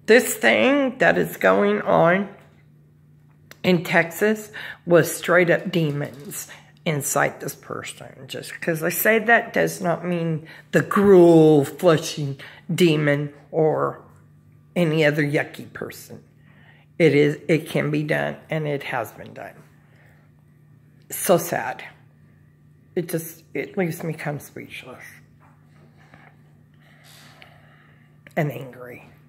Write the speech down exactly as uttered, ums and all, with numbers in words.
this thing that is going on in Texas was straight up demons inside this person. Just because I say that does not mean the gruel flushing demon or any other yucky person. It is, it can be done, and it has been done. So sad. It just, it leaves me kind of speechless and angry.